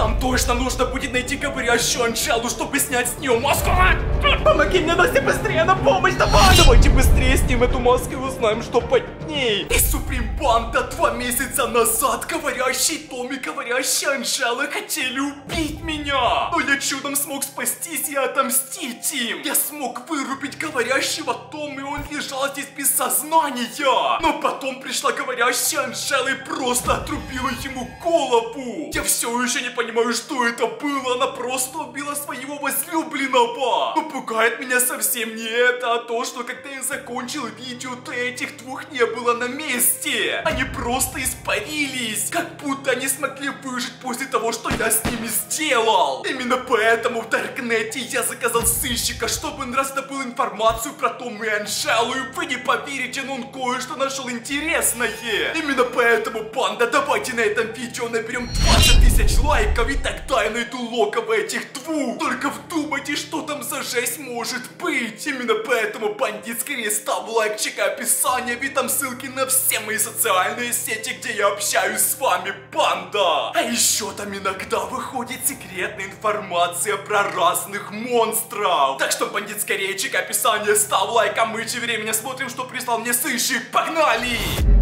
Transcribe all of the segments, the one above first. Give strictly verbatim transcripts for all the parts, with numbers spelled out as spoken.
Нам точно нужно будет найти говорящую Анжелу, чтобы снять с нее маску. Помоги мне, Настя, быстрее, на помощь, давай! Давайте быстрее снимем эту маску и узнаем, что под ней. И Суприм Банда два месяца назад говорящий Том и говорящая Анжела хотели убить меня. Но я чудом смог спастись и отомстить им. Я смог вырубить говорящего Тома, и он лежал здесь без сознания. Но потом пришла говорящая Анжела и просто отрубила ему голову. Я все еще не понимаю, что это было. Она просто убила своего возлюбленного. Но пугает меня совсем не это, а то, что когда я закончил видео, то этих двух не было на месте. Они просто испарились. Как будто они смогли выжить после того, что я с ними сделал. Именно поэтому в Даркнете я заказал сыщика, чтобы он раздобыл информацию про Тома и Анжелу. И вы не поверите, но он кое-что нашел интересное. Именно поэтому, банда, давайте на этом видео наберем двадцать тысяч лайков, и тогда я найду логово этих двух. Только вдумайтесь, что там за жесть может быть. Именно поэтому, бандит, скорее ставь лайк, чекай описание, ведь там ссылки на все мои социальные сети, где я общаюсь с вами, банда. А еще там иногда выходит секретная информация про разных монстров. Так что, бандит, скорее чекай описание, ставь лайк, а мы тем временем смотрим, что прислал мне сыщик. Погнали!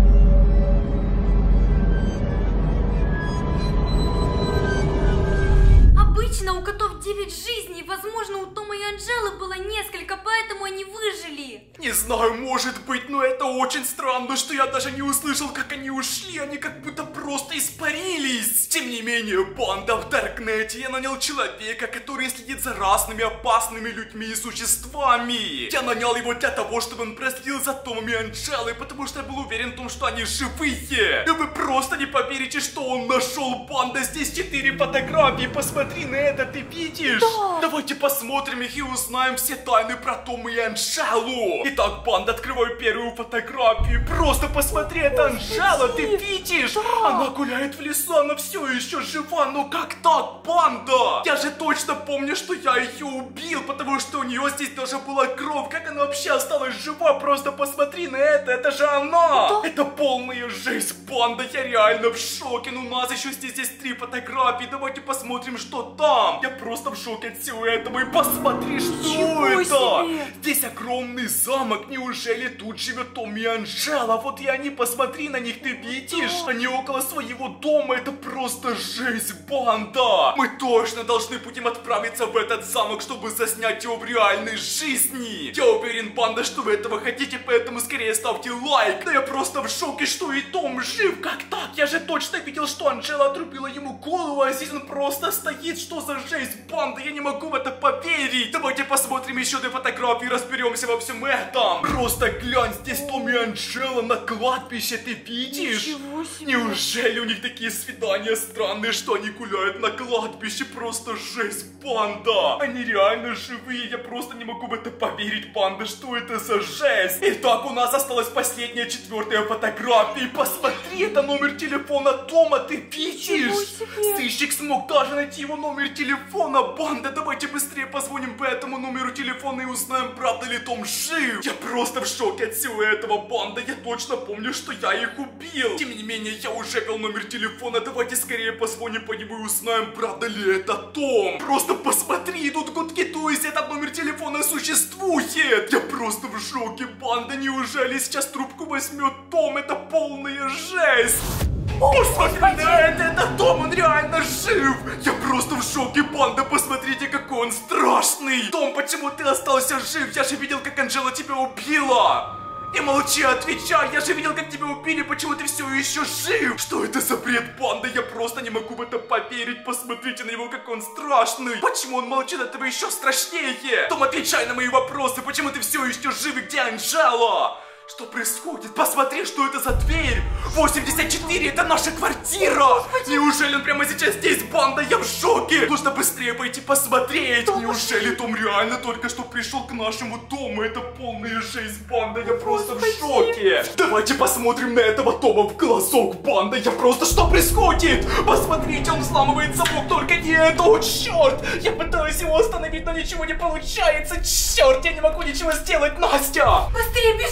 Обычно у котов девять жизней, возможно, у Тома и Анжелы было несколько, поэтому они выжили. Не знаю, может быть, но это очень странно, что я даже не услышал, как они ушли, они как будто просто испарились. Тем не менее, банда, в Даркнете я нанял человека, который следит за разными опасными людьми и существами. Я нанял его для того, чтобы он проследил за Томом и Анжелой, потому что я был уверен в том, что они живые. И вы просто не поверите, что он нашел, банда. Здесь четыре фотографии, посмотри на это, ты видишь? Да. Давайте посмотрим их и узнаем все тайны про Тома и Анжелу. Итак, банда, открываю первую фотографию. Просто посмотри, это Анжела, ты видишь? Да. Она гуляет в лесу, она все еще жива. Но как так, банда? Я же точно помню, что я ее убил, потому что у нее здесь даже была кровь. Как она вообще осталась жива? Просто посмотри на это, это же она. Да. Это полная жесть, банда, я реально в шоке. Но у нас еще здесь есть три фотографии. Давайте посмотрим, что там. Я просто в шоке от всего этого. И посмотри, что Ничего это. себе. Здесь огромный замок. Неужели тут живет Том и Анжела? Вот и они, посмотри на них, ты видишь? Да. Они около своего дома. Это просто жесть, банда. Мы точно должны будем отправиться в этот замок, чтобы заснять его в реальной жизни. Я уверен, банда, что вы этого хотите, поэтому скорее ставьте лайк. Да я просто в шоке, что и Том жив. Как так? Я же точно видел, что Анжела отрубила ему голову, а здесь он просто стоит. Что за жесть, банда? Я не могу в это поверить. Давайте посмотрим еще две фотографии и разберемся во всем этом. Просто глянь, здесь Том и Анжела на кладбище, ты видишь? Ничего себе. Неужели у них такие свидания странные, что они гуляют на кладбище? Просто жесть, банда. Они реально живые, я просто не могу в это поверить, банда. Что это за жесть? Итак, у нас осталась последняя, четвертая фотография. И посмотри, это номер телефона Тома, ты видишь? Сыщик смог даже найти его номер телефона, банда. Давайте быстрее позвоним по этому номеру телефона и узнаем, правда ли Том жив. Я просто в шоке от всего этого, банда. Я точно помню, что я их убил. Тем не менее, я уже ввел номер телефона. Давайте скорее позвоним по нему и узнаем, правда ли это Том. Просто посмотри, идут гудки, то есть этот номер телефона существует. Я просто в шоке, банда. Неужели сейчас трубку возьмет Том? Это полная жесть. Посмотри на это, это Том, он реально жив. Я просто в шоке, банда, посмотрите, какой он страшный. Том, почему ты остался жив? Я же видел, как Анжела тебя убила. Не молчи, отвечай, я же видел, как тебя убили, почему ты все еще жив? Что это за бред, банда? Я просто не могу в это поверить. Посмотрите на него, как он страшный. Почему он молчит, этого еще страшнее? Том, отвечай на мои вопросы, почему ты все еще жив и где Анжела? Что происходит? Посмотри, что это за дверь! восемьдесят четыре, это наша квартира! Господи. Неужели он прямо сейчас здесь, банда? Я в шоке! Нужно быстрее пойти посмотреть! Том, неужели Том реально только что пришел к нашему дому? Это полная жесть, банда! Я просто Господи. в шоке! Давайте посмотрим на этого Тома в глазок, банда! Я просто... Что происходит? Посмотрите, он взламывает замок, только не это! О, черт! Я пытаюсь его остановить, но ничего не получается! Черт, я не могу ничего сделать, Настя! Быстрее бежим, нужно спрятаться!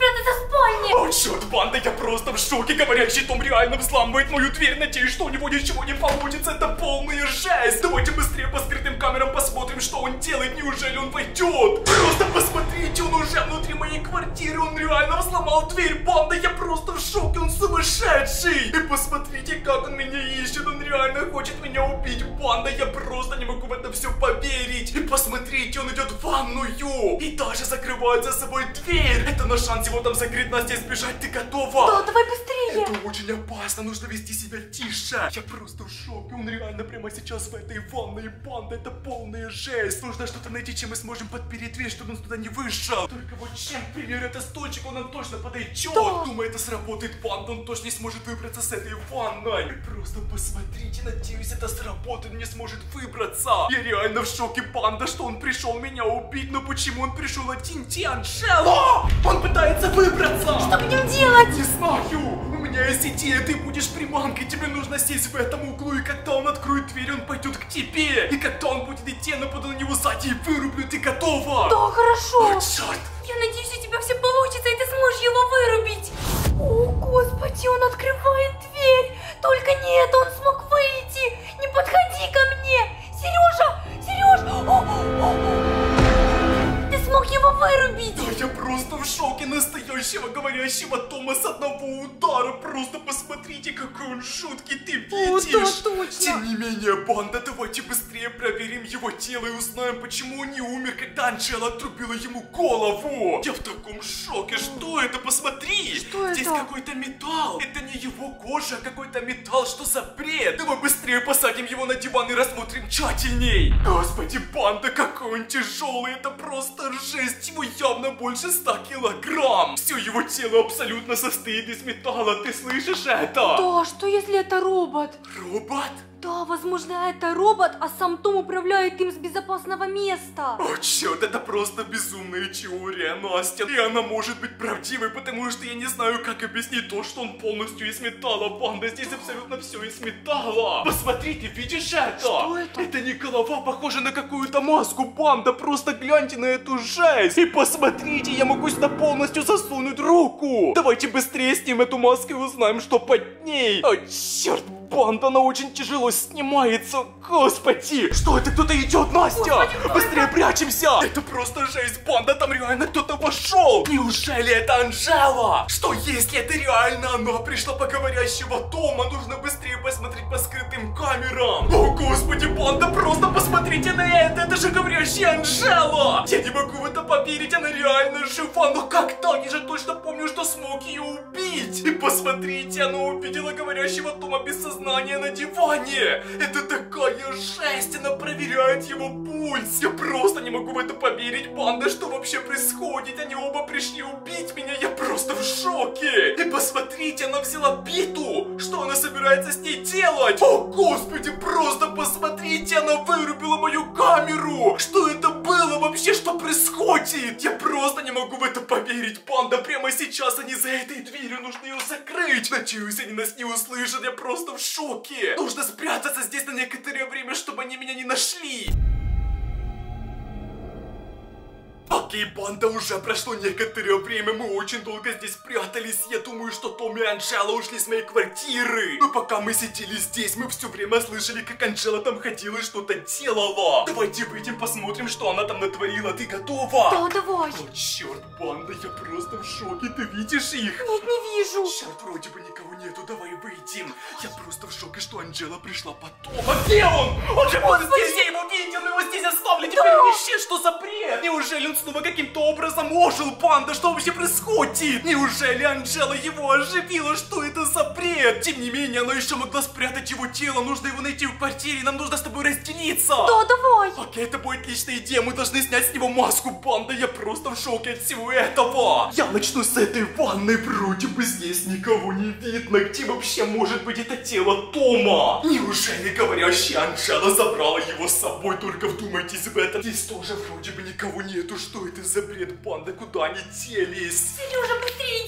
спрятаться в спальне. О, черт, банда, я просто в шоке. Говорящий Том реально взламывает мою дверь. Надеюсь, что у него ничего не получится. Это полная жесть. Давайте быстрее по скрытым камерам посмотрим, что он делает. Неужели он войдет? Просто посмотрите, он уже внутри моей квартиры. Он реально взломал дверь. Банда, я просто в шоке. Он сумасшедший. И посмотрите, как он меня ищет. Он реально хочет меня убить. Банда, я просто не могу в это все поверить. И посмотрите, он идет в ванную. И даже закрывает за собой дверь. Это наш шанс его там закрыть, Настя, избежать. Ты готова? Да, давай быстрее. Это очень опасно, нужно вести себя тише. Я просто в шоке, он реально прямо сейчас в этой ванной. Банда, это полная жесть. Нужно что-то найти, чем мы сможем подпереть дверь, чтобы он туда не вышел. Только вот чем, к примеру, это стульчик, он нам точно подойдет. Да. Думаю, это сработает, банда, он точно не сможет выбраться с этой ванной. Просто посмотрите, надеюсь, это сработает, он не сможет выбраться. Я реально в шоке, банда, что он пришел меня убить. Но почему он пришел один? Где Анжела? Он пытается выбраться. Что будем делать? Не знаю. У меня есть идея, ты будешь приманкой. Тебе нужно сесть в этом углу. И когда он откроет дверь, он пойдет к тебе. И когда он будет идти, я нападу на него сзади и вырублю. Ты готова? Да, хорошо. О, черт. Я надеюсь, у тебя все получится, и ты сможешь его вырубить. О, господи, он открывает дверь. Только не это, он смог выйти. Не подходи ко мне. Сережа, Сережа. О, о, о. Ты смог его вырубить. Да, я просто в шоке. Настоящего говорящего Тома с одного удара. Просто посмотрите, какой он жуткий. Ты видишь? О, да, точно. Тем не менее, банда, давайте быстрее проверим его тело и узнаем, почему он не умер, когда Анжела отрубила ему голову. Я в таком шоке. Что это? Посмотри. Что Здесь это? какой-то металл. Это не его кожа, а какой-то металл. Что за бред? Давай быстрее посадим его на диван и рассмотрим тщательней. Господи, банда, какой он тяжелый. Это просто жесть. Его явно больше ста килограмм. Все его тело абсолютно состоит из металла. Ты слышишь это? Да, что если это робот? Робот? Да, возможно, это робот, а сам Том управляет им с безопасного места. О, черт, это просто безумная теория, Настя. И она может быть правдивой, потому что я не знаю, как объяснить то, что он полностью из металла. Банда, здесь абсолютно все из металла. Посмотрите, видишь это? Что это? Это не голова, похожа на какую-то маску, банда. Просто гляньте на эту жесть. И посмотрите, я могу сюда полностью засунуть руку. Давайте быстрее снимем эту маску и узнаем, что под ней. О, черт, банда, она очень тяжело снимается. Господи, что это? Кто-то идет, Настя. Господи, Быстрее прячемся. Это просто жесть, банда, там реально кто-то вошел. Неужели это Анжела? Что если это реально она пришла по говорящего Тома? Нужно быстрее посмотреть по скрытым камерам. О, господи, банда, просто посмотрите на это. Это же говорящая Анжела. Я не могу в это поверить, она реально жива. Но как так? Я же точно помню, что смог ее убить. И посмотрите, она увидела говорящего Тома без сознания на диване. Это такая жесть, она проверяет его пульс. Я просто не могу в это поверить, банда, что вообще происходит. Они оба пришли убить меня, я просто в шоке. И посмотрите, она взяла биту. Что она собирается с ней делать? О, господи, просто посмотрите, она вырубила мою камеру. Что это было вообще, что происходит? Я просто не могу в это поверить, банда. Прямо сейчас они за этой дверью, нужно ее закрыть. Надеюсь, они нас не услышат, я просто в шоке. Нужно спрятаться здесь на некоторое время, чтобы они меня не нашли. Окей, банда, уже прошло некоторое время, мы очень долго здесь прятались. Я думаю, что Том и Анжела ушли с моей квартиры. Но пока мы сидели здесь, мы все время слышали, как Анжела там ходила и что-то делала. Давайте выйдем, посмотрим, что она там натворила. Ты готова? Да, давай. О, черт, банда, я просто в шоке. Ты видишь их? Нет, не вижу. Черт, вроде бы никого нету, давай выйдем. Я просто в шоке, что Анжела пришла потом. А где он? Он же был здесь, я его видел, но его здесь оставили. Теперь он исчез, что за бред? Неужели он снова каким-то образом ожил, банда? Что вообще происходит? Неужели Анжела его оживила? Что это за бред? Тем не менее, она еще могла спрятать его тело. Нужно его найти в квартире, нам нужно с тобой разделиться. Да, давай. Окей, это будет отличная идея. Мы должны снять с него маску, банда. Я просто в шоке от всего этого. Я начну с этой ванной. Вроде бы здесь никого не видно. Где вообще может быть это тело Тома? Неужели говорящая Анжела забрала его с собой? Только вдумайтесь в это. Здесь тоже вроде бы никого нету. Что это за бред, банда? Куда они делись? Сережа, быстрее иди сюда, я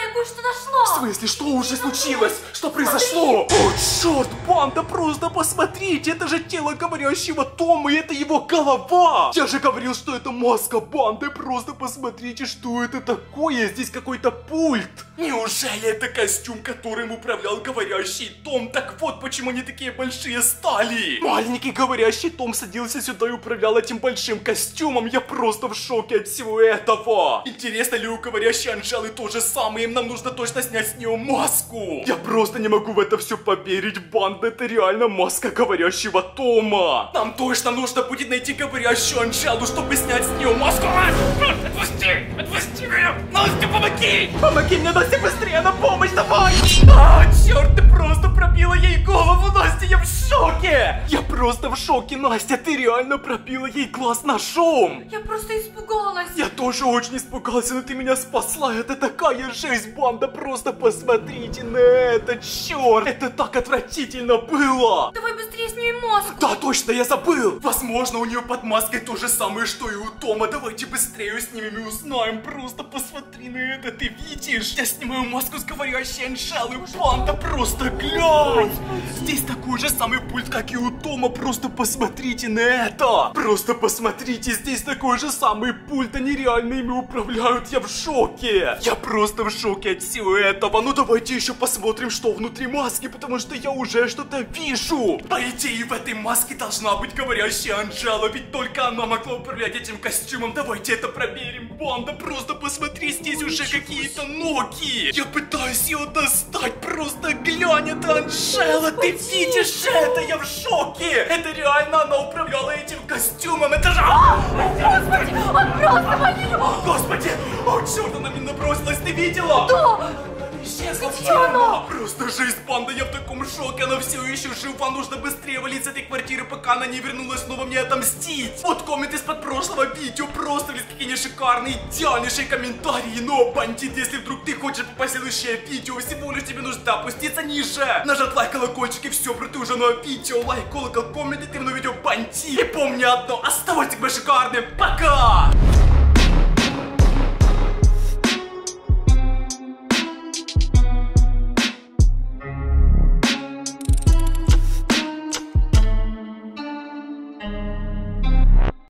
я кое-что нашла. В смысле, что уже случилось? Что произошло? О, черт, банда, просто посмотрите, это же тело говорящего Тома, и это его голова. Я же говорил, что это маска банды, просто посмотрите, что это такое. Здесь какой-то пульт. Неужели это костюм, которым управлял говорящий Том? Так вот, почему они такие большие стали. Маленький говорящий Том садился сюда и управлял этим большим костюмом. Я просто в шоке от всего этого. Интересно ли у говорящей Анжелы то же самое? Им нам нужно точно снять с нее маску. Я просто не могу в это все поверить. Банда, это реально маска говорящего Тома. Нам точно нужно будет найти говорящую Анжелу, чтобы снять с нее маску. Отпусти! Отпусти меня! Настя, помоги! Помоги мне, Настя, быстрее, на помощь, давай! А, черт, ты просто пробила ей голову, Настя, я в шоке! Я просто в шоке, Настя, ты реально пробила ей глаз ножом! Я просто испугалась. Я тоже очень испугался, но ты меня спасла, это такая жесть, банда, просто посмотрите на это, черт! Это так отвратительно было! Давай быстрее снимем маску. Да, точно, я забыл! Возможно, у нее под маской то же самое, что и у Тома. Давайте быстрее ее снимем и узнаем. Просто посмотри на это, ты видишь? Я снимаю маску с говорящей Анжелы. Банда, просто глянь! Здесь такой же самый пульт, как и у Тома. Просто посмотрите на это! Просто посмотрите, здесь такой же самый пульт. Они реально ими управляют. Я в шоке! Я просто в шоке от всего этого. Ну давайте еще посмотрим, что внутри маски, потому что я уже что-то вижу. По идее, в этой маске должна быть говорящая Анжела, ведь только она могла управлять этим костюмом. Давайте это проверим, банда. Просто посмотри, здесь уже какие-то ноги. Я пытаюсь ее достать. Просто глянь, это Анжела. Ты видишь это? Я в шоке. Это реально она управляла этим костюмом. Это же... Господи, он просто болел. Господи! О, черт, она меня набросилась, ты видела? Да. Исчезла Где она? Просто жесть, банда, я в таком шоке. Она все еще жива. Нужно быстрее валить с этой квартиры, пока она не вернулась снова мне отомстить. Вот коммент из-под прошлого видео. Просто ведь какие шикарные, идеальнейшие комментарии. Но, бандит, если вдруг ты хочешь попасть в следующее видео, всего лишь тебе нужно опуститься ниже, нажать лайк, колокольчик, и все, бро, ты уже новое видео. Лайк, колокол, коммент, и ты в новое видео, бандит. И помни одно, оставайся шикарным. Пока!